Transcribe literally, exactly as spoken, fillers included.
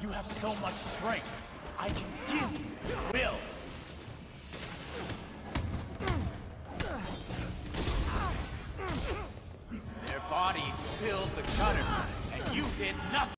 You have so much strength. I can give you will. Their bodies filled the gutter, and you did nothing.